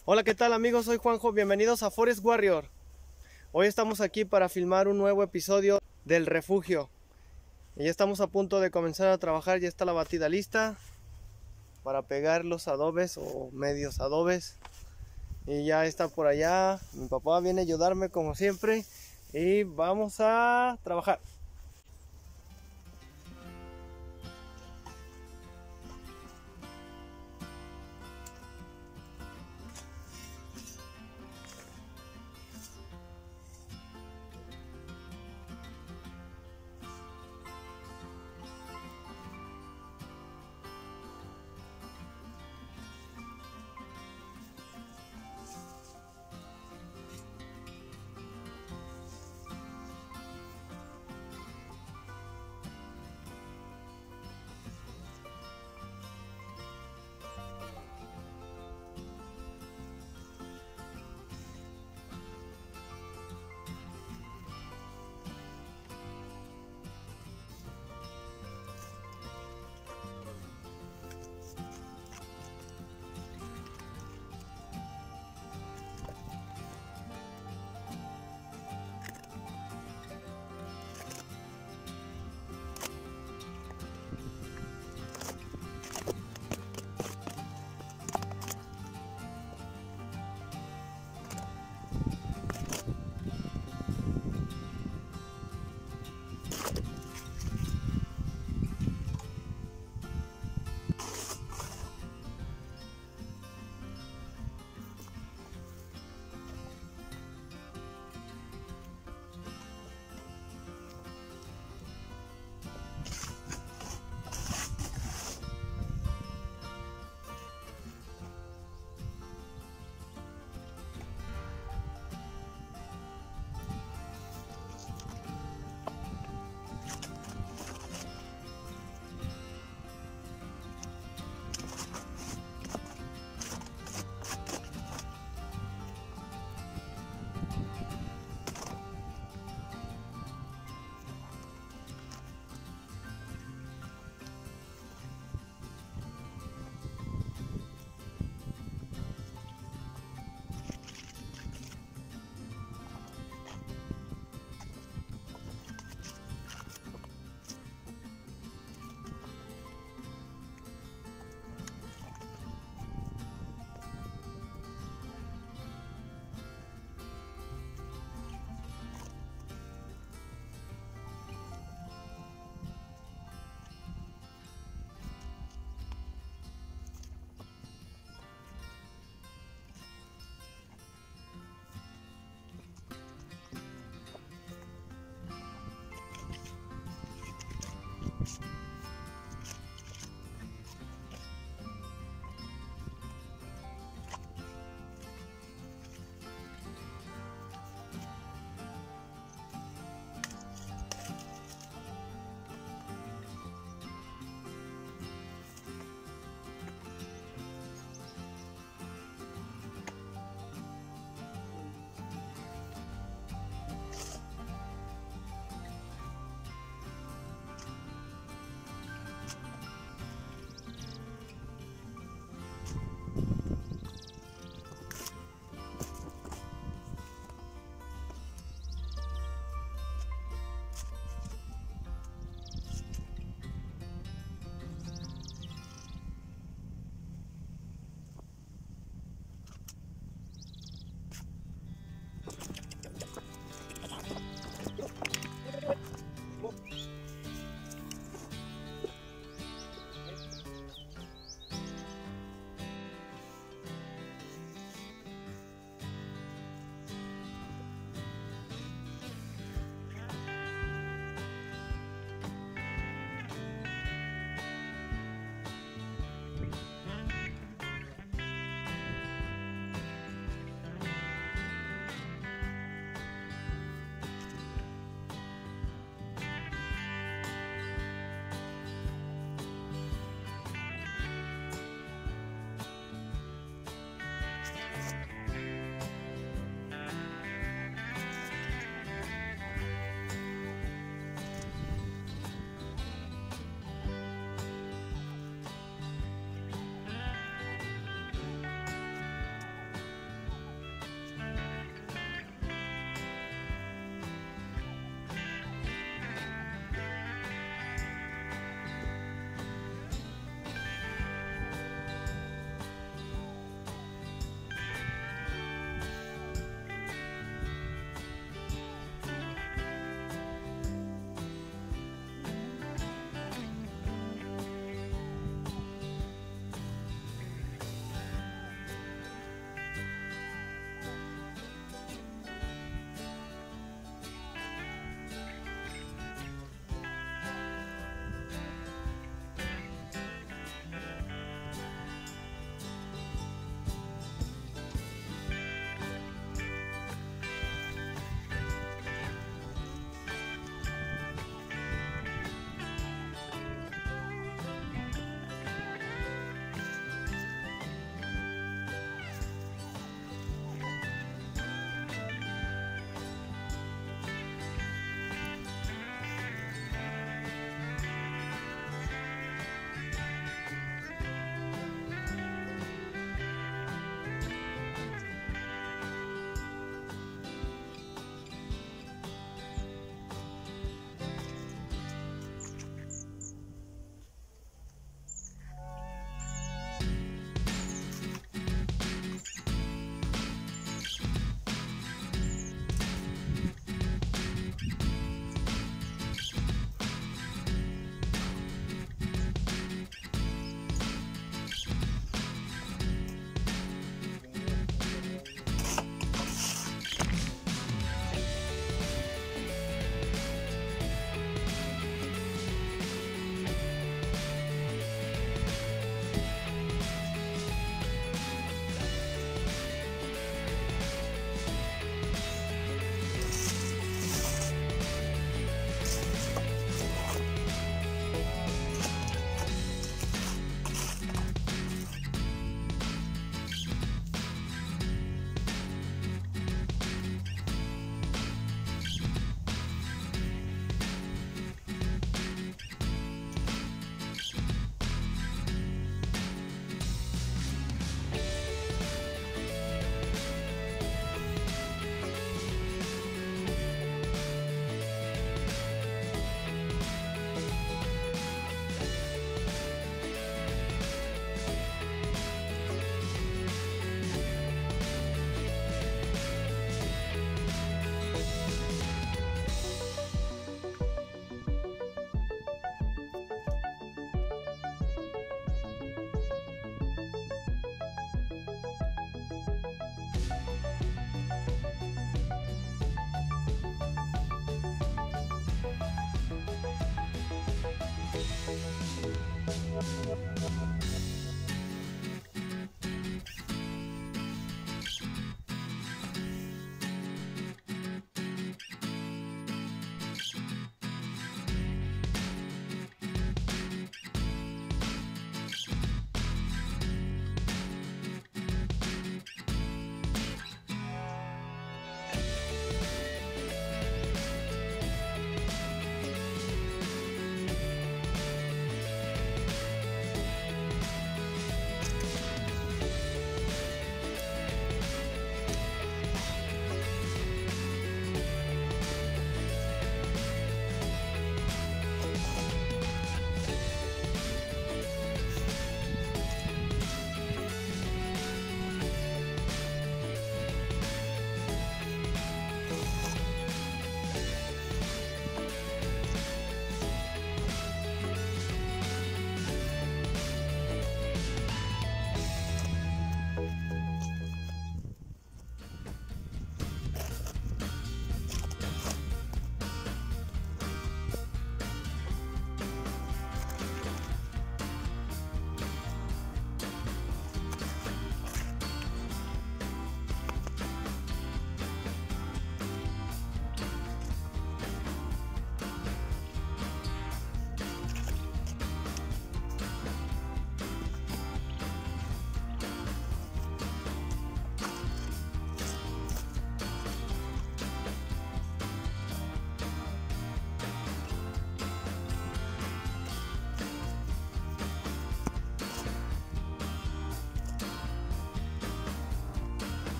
Hola, ¿qué tal amigos? Soy Juanjo, bienvenidos a Forest Warrior. Hoy estamos aquí para filmar un nuevo episodio del refugio. Y ya estamos a punto de comenzar a trabajar, ya está la batida lista para pegar los adobes o medios adobes. Y ya está por allá, mi papá viene a ayudarme como siempre y vamos a trabajar.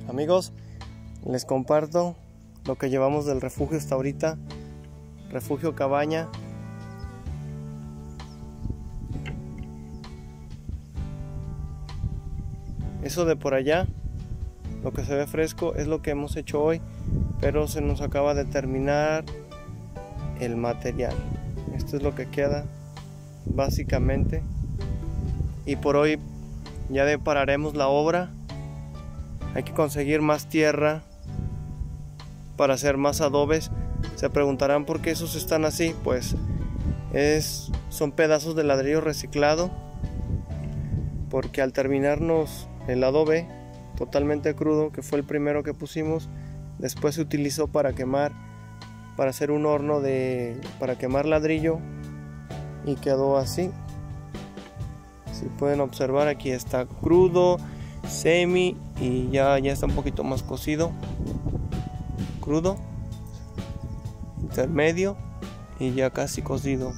Amigos, les comparto lo que llevamos del refugio hasta ahorita. Refugio Cabaña. Eso de por allá, lo que se ve fresco, es lo que hemos hecho hoy, pero se nos acaba de terminar el material. Esto es lo que queda básicamente, y por hoy ya pararemos la obra. Hay que conseguir más tierra para hacer más adobes. Se preguntarán por qué esos están así. Pues son pedazos de ladrillo reciclado, porque al terminarnos el adobe totalmente crudo, que fue el primero que pusimos, después se utilizó para quemar, para hacer un horno para quemar ladrillo, y quedó así. Si pueden observar, aquí está crudo, semi, y ya está un poquito más cocido, crudo, intermedio y ya casi cocido.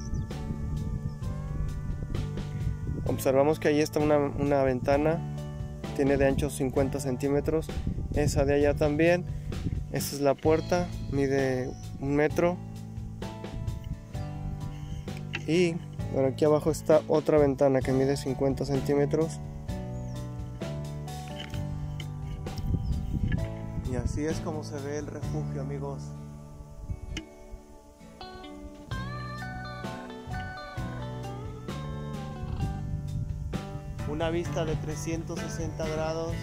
Observamos que ahí está una ventana, tiene de ancho 50 centímetros, esa de allá también. Esta es la puerta, mide 1 metro. Y por aquí abajo está otra ventana que mide 50 centímetros. Y así es como se ve el refugio, amigos. Una vista de 360 grados.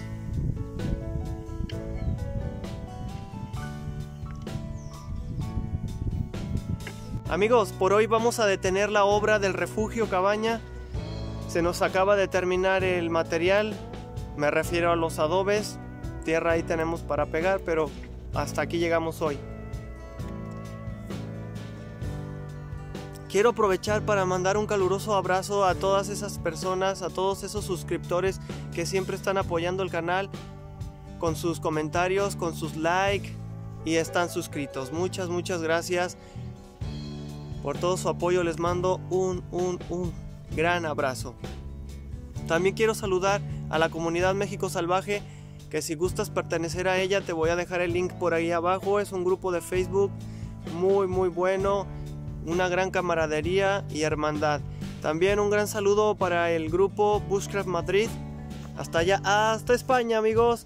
Amigos, por hoy vamos a detener la obra del refugio Cabaña. Se nos acaba de terminar el material, me refiero a los adobes. Tierra ahí tenemos para pegar, pero hasta aquí llegamos hoy. Quiero aprovechar para mandar un caluroso abrazo a todas esas personas, a todos esos suscriptores que siempre están apoyando el canal con sus comentarios, con sus likes, y están suscritos. Muchas gracias por todo su apoyo. Les mando un gran abrazo. También quiero saludar a la comunidad México Salvaje, que si gustas pertenecer a ella te voy a dejar el link por ahí abajo. Es un grupo de Facebook muy bueno, una gran camaradería y hermandad. También un gran saludo para el grupo Bushcraft Madrid, hasta allá, hasta España, amigos.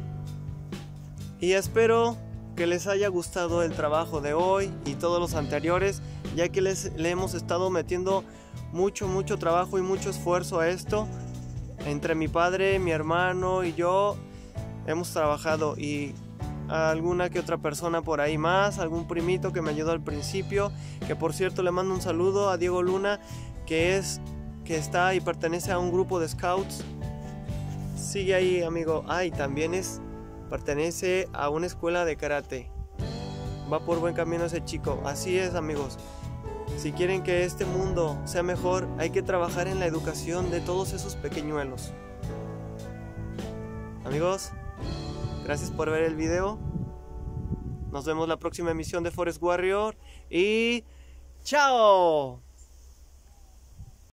Y espero que les haya gustado el trabajo de hoy y todos los anteriores, ya que le hemos estado metiendo mucho trabajo y mucho esfuerzo a esto. Entre mi padre, mi hermano y yo hemos trabajado, y alguna que otra persona por ahí más, algún primito que me ayudó al principio, que por cierto le mando un saludo a Diego Luna, que está y pertenece a un grupo de scouts. Sigue ahí, amigo. Y también pertenece a una escuela de karate. Va por buen camino ese chico. Así es, amigos. Si quieren que este mundo sea mejor, hay que trabajar en la educación de todos esos pequeñuelos. Amigos, gracias por ver el video. Nos vemos la próxima emisión de Forest Warrior y ¡chao!